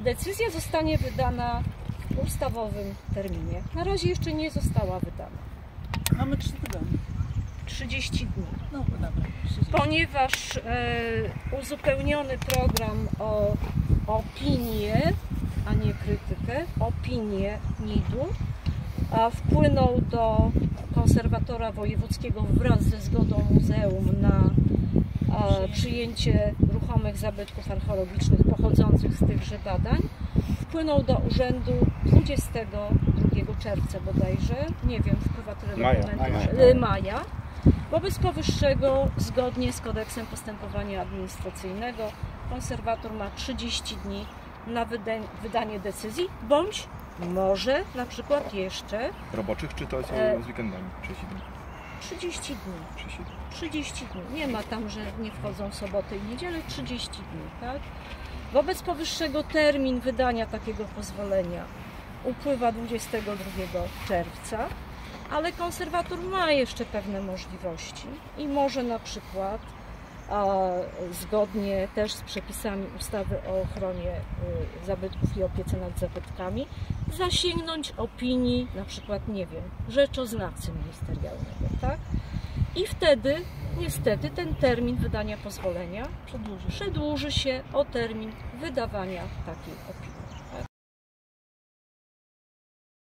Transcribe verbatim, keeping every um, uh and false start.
Decyzja zostanie wydana w ustawowym terminie. Na razie jeszcze nie została wydana. Mamy trzy tygodnie. trzydzieści dni. No dobra. trzydzieści. Ponieważ e, uzupełniony program o opinię, a nie krytykę, opinię N I D-u, a wpłynął do konserwatora wojewódzkiego wraz ze zgodą muzeum na a, przyjęcie ruchomych zabytków archeologicznych pochodzących z tychże badań. Wpłynął do urzędu dwudziestego drugiego czerwca bodajże, nie wiem, wpływa tyle Maja, dokumentów, maja. maja. Wobec powyższego, zgodnie z kodeksem postępowania administracyjnego, konserwator ma trzydzieści dni na wydanie decyzji, bądź może na przykład jeszcze Roboczych, czy to jest E, z weekendami? trzydzieści dni. trzydzieści dni. trzydzieści dni. trzydzieści dni. Nie ma tam, że nie wchodzą soboty i niedziele, trzydzieści dni, tak? Wobec powyższego termin wydania takiego pozwolenia upływa dwudziestego drugiego czerwca, ale konserwator ma jeszcze pewne możliwości i może na przykład a, zgodnie też z przepisami ustawy o ochronie y, zabytków i opiece nad zabytkami zasięgnąć opinii na przykład, nie wiem, rzeczoznawcy ministerialnego, tak? I wtedy niestety ten termin wydania pozwolenia Przedłuży. przedłuży się o termin wydawania takiej opinii.